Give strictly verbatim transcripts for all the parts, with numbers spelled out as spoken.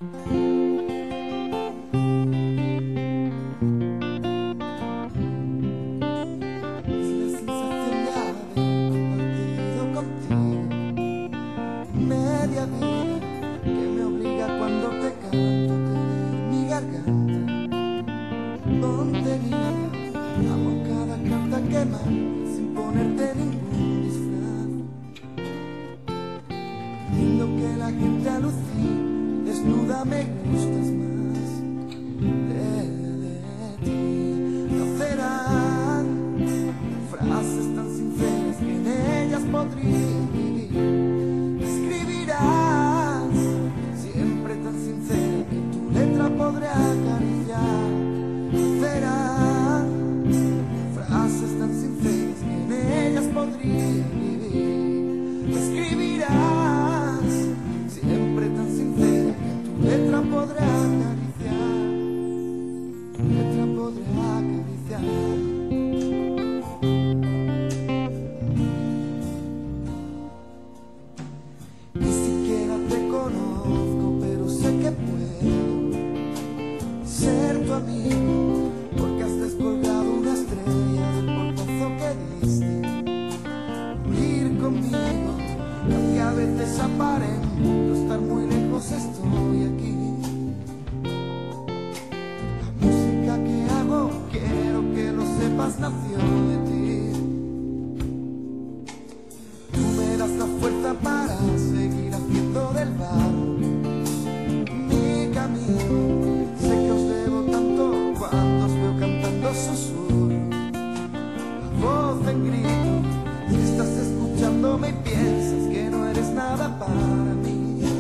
Media vida que me obliga cuando te canto a tener mi garganta contenida. Amo cada carta que mandas sin ponerte ningún disfraz. Lindo que la gente alucine, desnuda me gustas más. De, de ti no serán frases tan sinceras que en ellas podría vivir. Podré acariciar, serán frases tan sinceras que en ellas podría vivir. Escribirás siempre tan sincera que tu letra podrá acariciar, tu letra podrá acariciar. Ni siquiera te conozco, pero sé que puedo ser tu amigo, porque has descolgado una estrella del portazo que diste. Ir conmigo, aunque a veces aparento estar muy lejos, estoy aquí. La música que hago, quiero que lo sepas, nació de ti. Tú me das la fuerza para seguir haciendo del barro mi camino. Susurro, la voz en grito, si estás escuchándome y piensas que no eres nada para mí,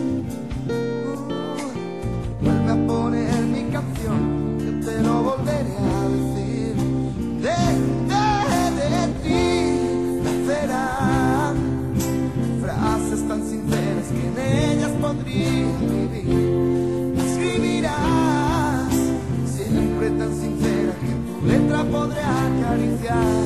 uh, vuelve a poner mi canción, que te lo volveré a decir. De, de, de ti nacerán frases tan sinceras que en ellas podría vivir. Escribirás siempre tan sincera que tu letra podré acariciar.